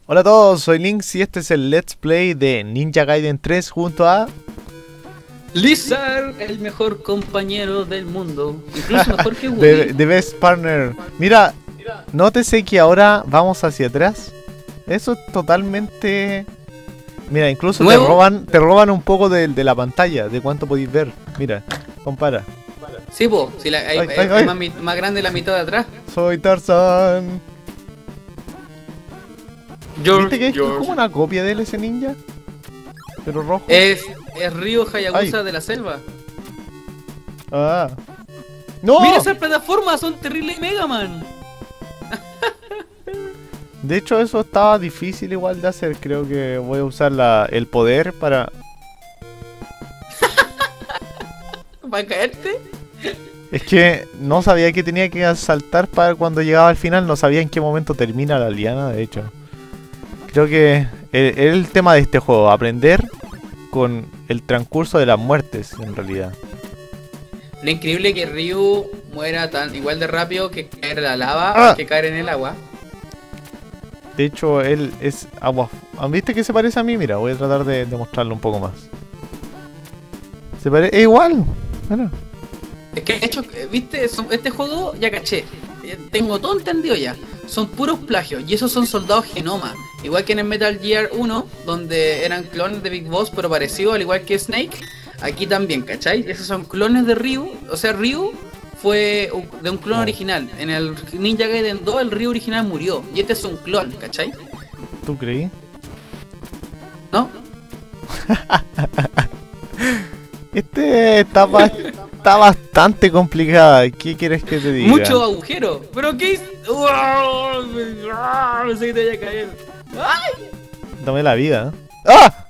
Hola a todos, soy Lynx y este es el Let's Play de Ninja Gaiden 3 junto a... Lizard, el mejor compañero del mundo. Incluso mejor que Woody. The Best Partner. Mira, nótese que ahora vamos hacia atrás. Eso es totalmente... Mira, incluso te roban un poco de la pantalla, de cuánto podéis ver. Mira, compara. Sí, po, si hay más grande la mitad de atrás. Soy Tarzan. ¿Viste que es George. como una copia de él ese ninja? Pero rojo. Es Ryo Hayabusa de la selva. Ah. ¡No! Mira esas plataformas, son terribles Mega Man. De hecho eso estaba difícil igual de hacer. Creo que voy a usar el poder para... ¿Para caerte? Es que no sabía que tenía que saltar para cuando llegaba al final. No sabía en qué momento termina la liana, de hecho. Creo que el tema de este juego, aprender con el transcurso de las muertes, en realidad. Lo increíble que Ryu muera igual de rápido que caer en la lava que caer en el agua. De hecho, él es agua. ¿Viste que se parece a mí? Mira, voy a tratar de mostrarlo un poco más. Se parece... Es igual. Bueno. Es que hecho, viste, este juego ya caché. Tengo todo entendido ya. Son puros plagios y esos son soldados genoma. Igual que en el Metal Gear 1, donde eran clones de Big Boss, pero parecido, al igual que Snake. Aquí también, ¿cachai? Esos son clones de Ryu. O sea, Ryu fue de un clon original. En el Ninja Gaiden 2 el Ryu original murió. Y este es un clon, ¿cachai? ¿Tú creí? ¿No? Este está bastante complicada. ¿Qué quieres que te diga? Mucho agujero. ¿Pero qué hice? Pensé que te iba a caer. ¡Ay! Tomé la vida. ¡Ah!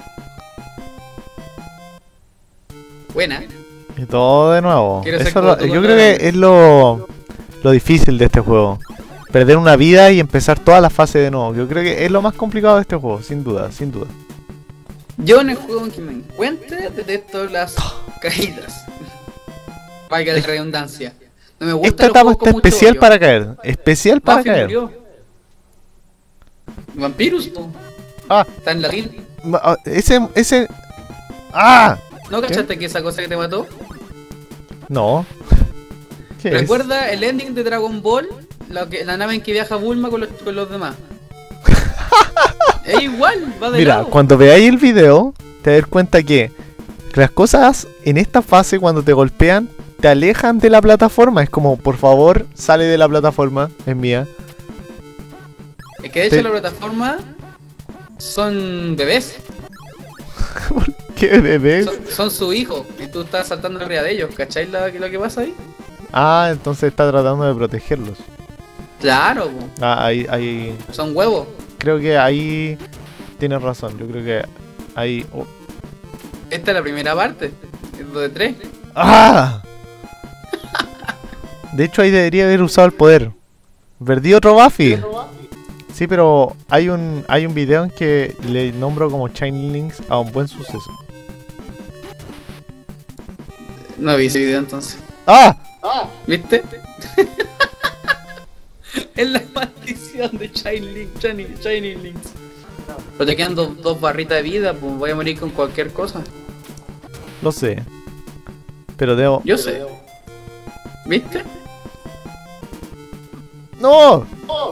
Buena. Y todo de nuevo. Yo creo que es lo difícil de este juego. Perder una vida y empezar toda la fase de nuevo. Yo creo que es lo más complicado de este juego, sin duda, sin duda. Yo en el juego en que me encuentre detesto las caídas. Valga la redundancia. No me gusta. Esta etapa está especial para caer. Especial para caer. Murió. Vampirus, po. Ah. Está en latín. Ese. ¡Ah! ¿No cachaste que esa cosa que te mató? No. ¿Qué ¿Recuerda el ending de Dragon Ball? La nave en que viaja Bulma con los demás. Es igual, va de Mira, lado. cuando veáis el video, te das cuenta que las cosas en esta fase, cuando te golpean, te alejan de la plataforma. Es como, por favor, sale de la plataforma, es mía. Es que de hecho la plataforma son bebés. ¿Por qué bebés? Son su hijo y tú estás saltando arriba de ellos. ¿Cacháis lo que pasa ahí? Ah, entonces está tratando de protegerlos. Claro, po. Ah, ahí. Son huevos. Creo que ahí tienes razón. Yo creo que ahí. Oh. Esta es la primera parte. Es lo de 3. ¡Ah! De hecho, ahí debería haber usado el poder. Perdí otro Buffy. Sí, pero hay un video en que le nombro como Shining Links a un buen suceso. No vi ese video entonces. ¡Ah! ¿Viste? Es la maldición de Shining Links. Pero te quedan dos barritas de vida, pues voy a morir con cualquier cosa. Lo sé. Pero debo... Yo sé. ¿Viste? ¡No!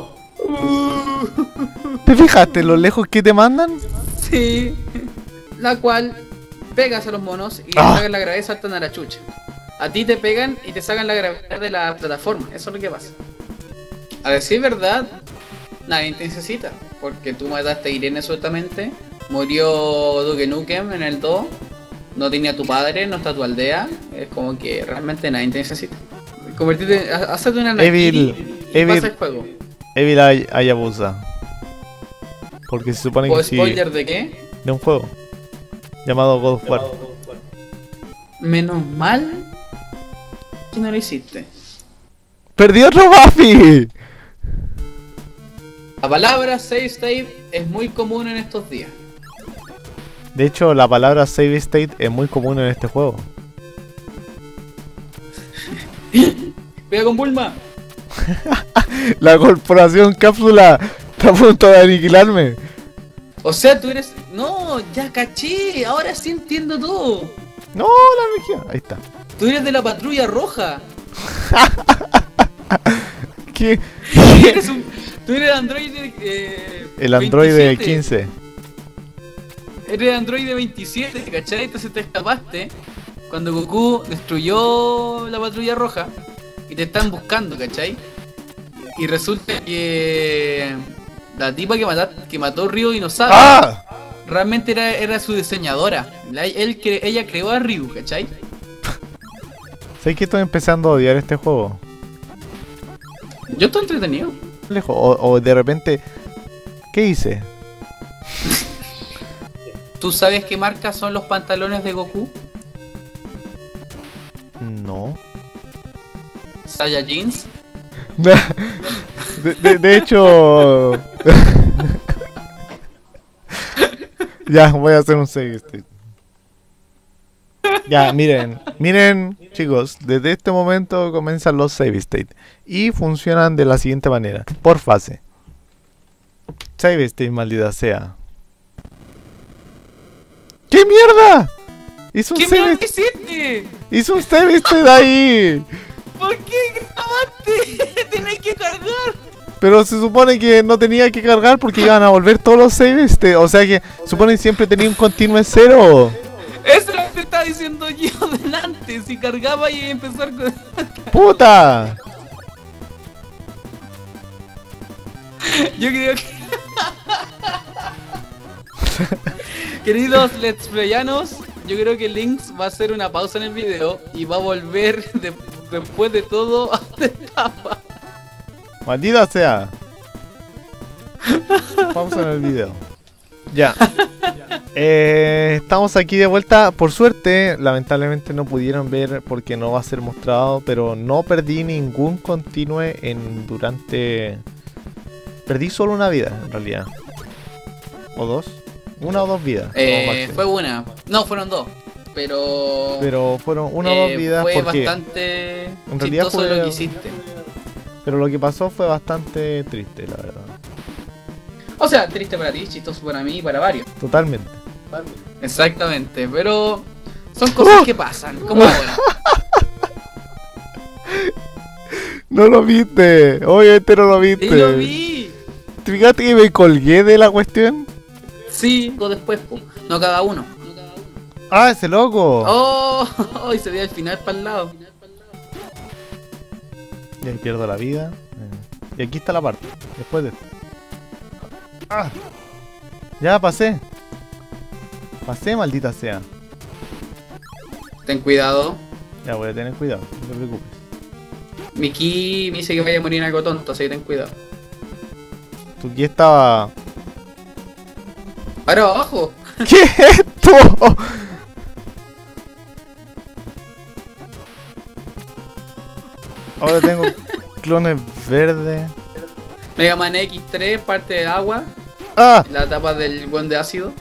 ¿Te fijaste lo lejos que te mandan? Sí. La cual pegas a los monos y le sacan la gravedad y saltan a la chucha. A ti te pegan y te sacan la gravedad de la plataforma. Eso es lo que pasa. A decir verdad, nadie te necesita. Porque tú mataste a Irene sueltamente. Murió Duke Nukem en el 2. No tenía tu padre, no está tu aldea. Es como que realmente nadie te necesita. Convertirte, hacerte una Nakiri y pasa el juego. Evil Hayabusa. Porque se supone que sí. ¿Spoiler de qué? De un juego llamado God of War. Menos mal que no lo hiciste. ¡Perdí otro Buffy! La palabra save state es muy común en estos días. De hecho, la palabra save state es muy común en este juego. Cuidado con Bulma. La corporación cápsula Está a punto de aniquilarme. O sea, tú eres... No, ya caché, ahora sí entiendo todo. No, la energía. Ahí está. Tú eres de la patrulla roja. ¿Qué? Tú eres androide... El androide 27. 15. Eres androide 27, ¿cachai? Entonces te escapaste cuando Goku destruyó la patrulla roja y te están buscando, ¿cachai? Y resulta que la tipa que mató Ryu Inosada ¡Ah! realmente era su diseñadora. Ella creó a Ryu, ¿cachai? ¿Sabes que estoy empezando a odiar este juego? Yo estoy entretenido. Lejos. O de repente... ¿Qué hice? ¿Tú sabes qué marca son los pantalones de Goku? No. Saiyajins. De hecho... Ya, voy a hacer un save state. Ya, miren chicos, desde este momento comienzan los save state y funcionan de la siguiente manera, por fase. Save state, maldita sea. ¿Qué mierda? Hizo un ¿Qué save, mierda hiciste? hizo un save state ahí. ¿Por qué grabaste? Tenés que cargar. Pero se supone que no tenía que cargar porque iban a volver todos los saves, o sea que supone que siempre tenía un continuo en cero. Eso es lo que te estaba diciendo yo delante. Si cargaba y empezar con... ¡Puta! Yo creo que... Queridos let's playanos, yo creo que Lynx va a hacer una pausa en el video y va a volver después de todo a donde estaba. Maldita sea. Pausa en el video. Ya. Estamos aquí de vuelta. Por suerte, lamentablemente no pudieron ver porque no va a ser mostrado, pero no perdí ningún continue durante... Perdí solo una vida, en realidad. ¿O dos? Una o dos vidas. Fue una. No, fueron dos. Pero fueron una o dos vidas fue porque... bastante en realidad chistoso fue... lo que hiciste. Pero lo que pasó fue bastante triste, la verdad. O sea, triste para ti, chistoso para mí y para varios. Totalmente. Exactamente, pero son cosas que pasan, como ahora. No lo viste. Obviamente no lo viste. Sí lo vi. ¿Te fijaste que me colgué de la cuestión? Sí, o después, po. No cada uno. ¡Ah, ese loco! Oh, y se ve al final para el lado. Y ahí pierdo la vida. Y aquí está la parte. Después de esto. ¡Ah! Ya pasé. Pasé, maldita sea. Ten cuidado. Ya voy a tener cuidado, no te preocupes. Miki me dice que vaya a morir en algo tonto, así que ten cuidado. Tu aquí estaba... Ahora abajo. ¿Qué es esto? Ahora tengo clones verdes. Mega Man X3, parte de agua. ¡Ah! La tapa del buen de ácido.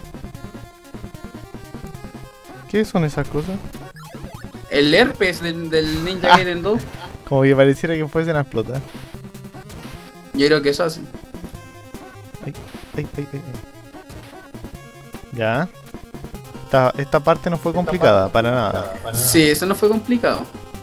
¿Qué son esas cosas? El herpes del Ninja Gaiden 2. Como que pareciera que fuesen a explotar. Yo creo que eso hace. Ay. Ya. Esta parte no fue complicada, para nada. Sí, eso no fue complicado.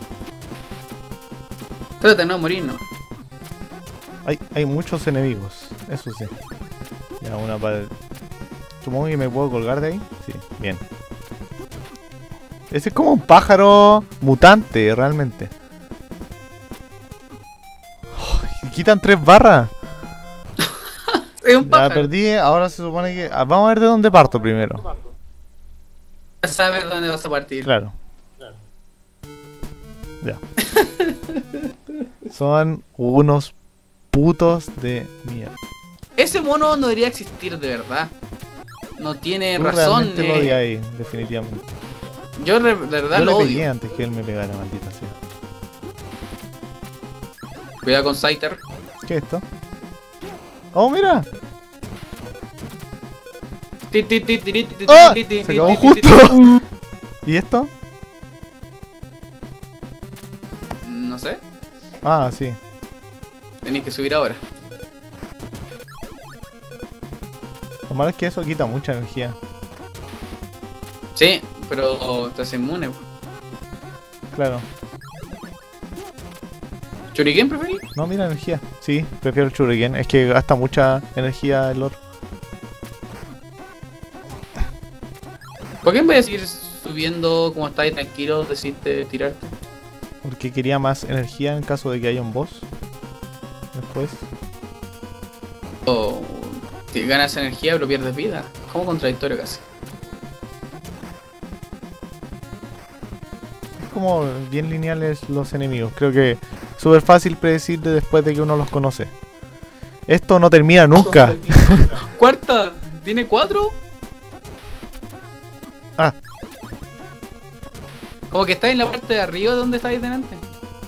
Trata de no morir, ¿no? Hay muchos enemigos, eso sí. Ya, una para... Supongo que me puedo colgar de ahí. Sí, bien. Ese es como un pájaro mutante, realmente. Oh, quitan 3 barras. Es un Ya pájaro. perdí, ahora se supone que... vamos a ver de dónde parto primero. Ya sabes dónde vas a partir. Claro. Ya. Son unos putos de mierda. Ese mono no debería existir de verdad. No tiene Tú razón. realmente lo odiáis, definitivamente. Yo de verdad Yo lo le pegué odio. antes que él me pegara, maldita sea. Cuidado con Scyther. ¿Qué es esto? ¡Oh, mira! ¡Ah! Se acabó justo. ¿Y esto? No sé. Ah, sí. Tenéis que subir ahora. Lo malo es que eso quita mucha energía. Sí, pero te hace inmune. Claro. ¿Shuriken preferís? No, mira, energía. Sí, prefiero el Shuriken. Es que gasta mucha energía el otro. ¿Por qué en vez de seguir subiendo como estáis tranquilo, decidiste tirarte? Porque quería más energía en caso de que haya un boss. Después. O si ganas energía pero pierdes vida. Como contradictorio casi. Es como bien lineales los enemigos. Creo que es súper fácil predecir después de que uno los conoce. Esto no termina nunca. ¡Cuarta! ¿Tiene 4? Ah, Como que está en la parte de arriba de donde estáis delante.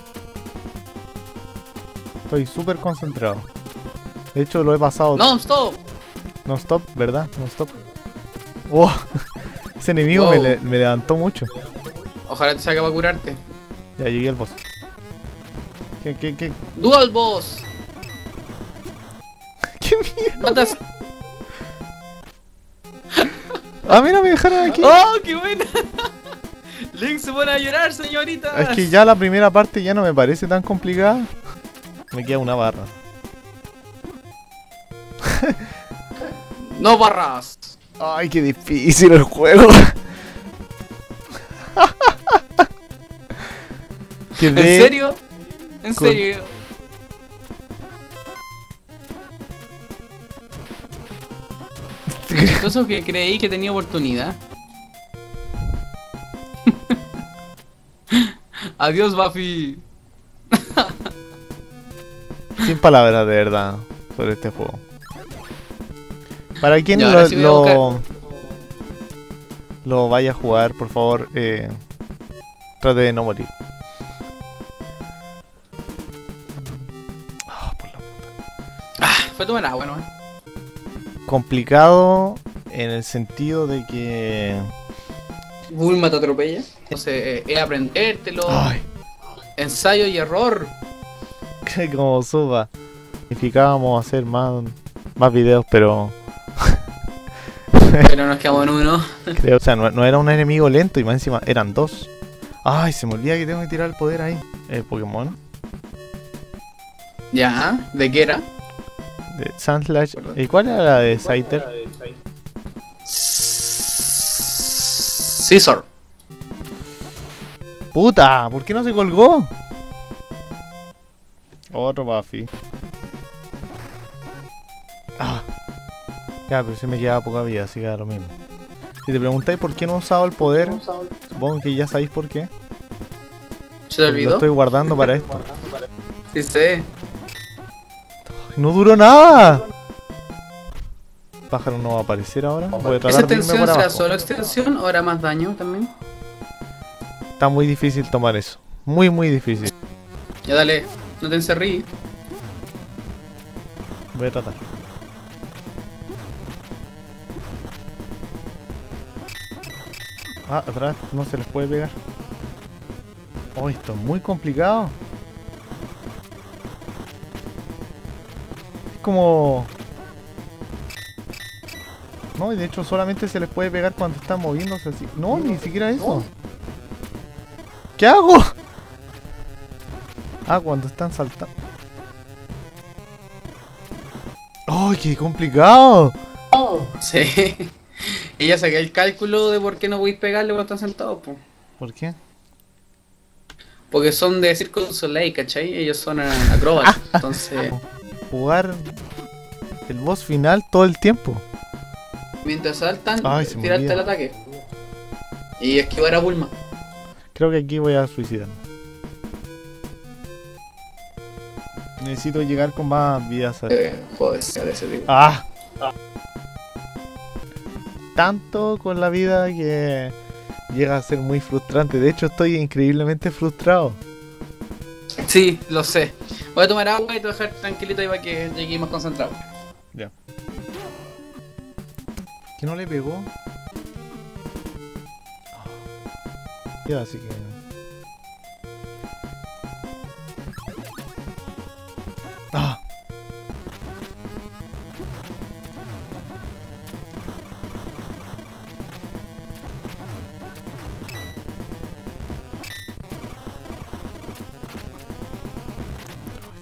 estoy súper concentrado. De hecho lo he pasado ¡Non-stop! non-stop, ¿verdad? Non-stop. Wow. Ese enemigo Wow. me levantó mucho. Ojalá te saque para curarte. Ya llegué al boss. ¿Qué ¡Dual boss! mierda? Matas. Ah, mira, me dejaron aquí. ¡Oh, qué buena! Link se pone a llorar, señorita. Es que ya la primera parte ya no me parece tan complicada. Me queda una barra. No barras. Ay, qué difícil el juego. ¿En serio? ¿En Con- serio? Eso que creí que tenía oportunidad. Adiós, Buffy. Sin palabras de verdad sobre este juego. Para quien Ya, ahora sí voy a lo vaya a jugar, por favor, trate de no morir. Ah, por la Fue tomar agua, ¿no? complicado en el sentido de que... Bulma te atropella. Entonces, es aprendértelo. Ay, Ensayo y error. que como suba. Significábamos hacer más videos, pero Pero nos quedamos en uno. creo, o sea, no era un enemigo lento y más encima eran dos. Ay, se me olvida que tengo que tirar el poder ahí. Pokémon. Ya, ¿de qué era? De Sandslash. ¿Y cuál era la de Scyther? Scizor. ¡Puta! ¿Por qué no se colgó? Otro Buffy. Ah. Ya, pero se me queda poca vida, así que da lo mismo. Si te preguntáis por qué no he usado el poder, supongo que ya sabéis por qué. ¿Se te Lo olvidó? estoy guardando para esto. Sí sé. ¡No duró nada! Pájaro no va a aparecer ahora. Voy a ¿Esa tratar de irme extensión por será abajo. solo extensión o hará más daño también? Está muy difícil tomar eso. Muy, muy difícil. Ya dale, no te encerrí. Voy a tratar. Ah, atrás no se les puede pegar. Oh, esto es muy complicado. Es como... No, y de hecho solamente se les puede pegar cuando están moviéndose así. No, ni siquiera eso. ¿Qué hago? Ah, cuando están saltando. ¡Oh, qué complicado! Sí. Y ya saqué el cálculo de por qué no podéis pegarle cuando están sentados, po. ¿Por qué? Porque son de Cirque du Soleil, ¿cachai? Ellos son acróbatas. Entonces, Jugar el boss final todo el tiempo. mientras saltan, Ay, se me tirarte olvida. el ataque. Y esquivar a Bulma. Creo que aquí voy a suicidarme. Necesito llegar con más vidas. Joder, sea de ese tipo. ¡Ah! Tanto con la vida que llega a ser muy frustrante. De hecho, estoy increíblemente frustrado. Sí, lo sé. Voy a tomar agua y te voy a dejar tranquilito ahí para que llegue más concentrado. Ya. ¿Que no le pegó? Ya, así que... ¡Ah!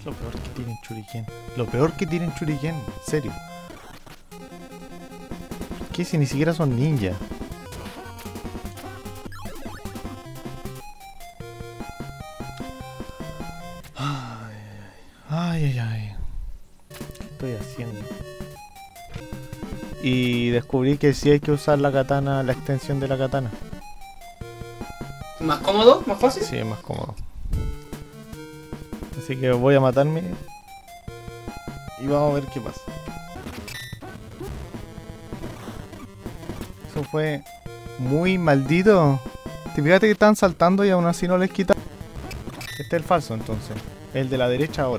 Lo peor que tienen Shuriken. Lo peor que tienen Shuriken, en serio. ¿Por qué si ni siquiera son ninjas? Ay. ¿Qué estoy haciendo? Y descubrí que sí hay que usar la katana, la extensión de la katana. ¿Más cómodo? ¿Más fácil? Sí, es más cómodo. Así que voy a matarme y vamos a ver qué pasa. Eso fue muy maldito. Te fijaste que están saltando y aún así no les quita. Este es el falso entonces. El de la derecha ahora.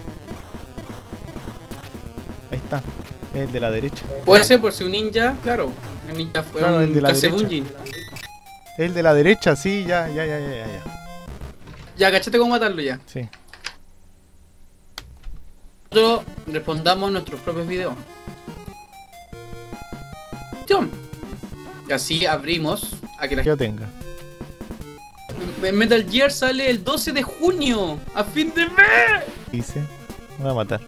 Ahí está. El de la derecha. Puede ser por si un ninja, claro. Un ninja fue Claro, un el de la Kasebunjin. El de la derecha, sí, ya. Ya, cachate cómo matarlo ya. Sí. Nosotros respondamos nuestros propios videos. John. Y así abrimos a que la Que yo tenga. Metal Gear sale el 12 de junio, a fin de mes. Dice. Me voy a matar.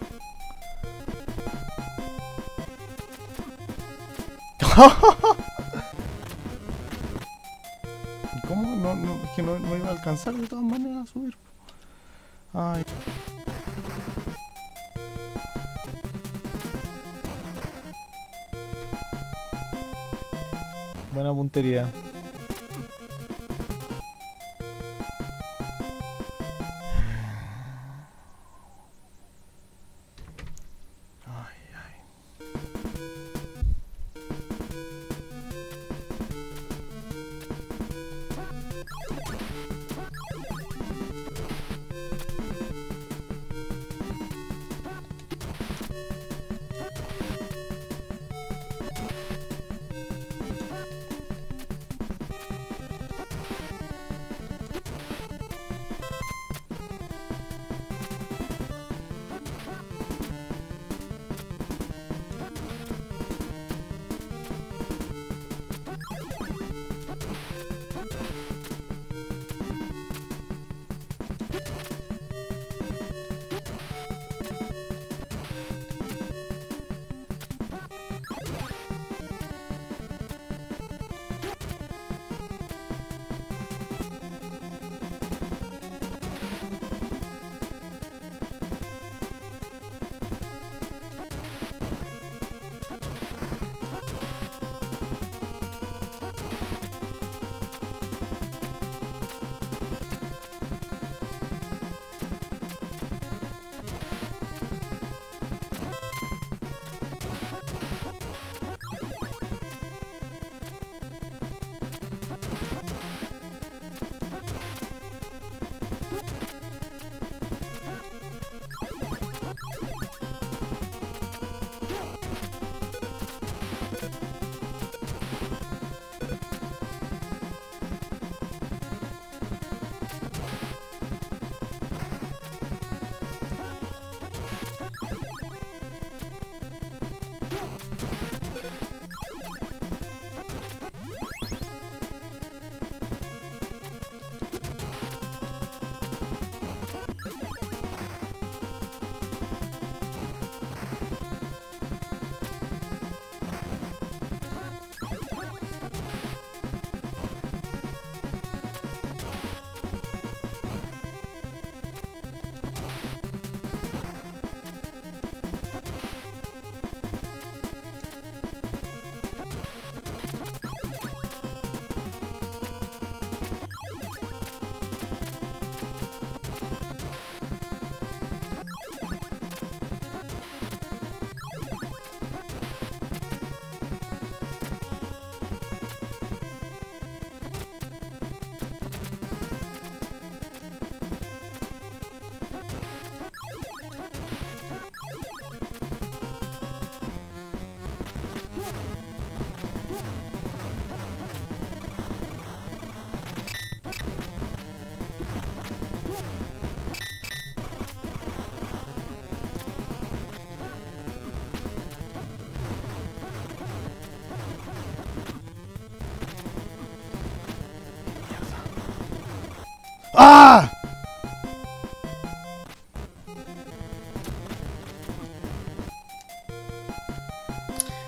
¿Y cómo? No, es que no iba a alcanzar de todas maneras a subir. Ay. Buena puntería.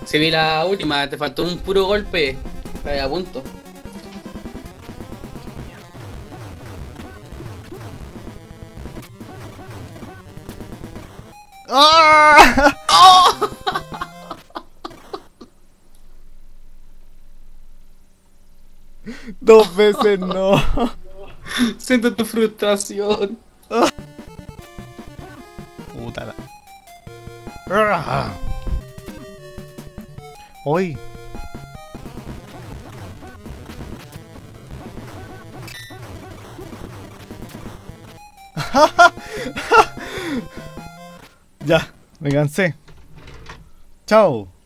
Si vi la última, te faltó un puro golpe. A punto. ¡Ah! ¡Oh! Dos veces no. Siento tu frustración. Puta la... ¡Ah! Hoy. Ya, me cansé. Chao.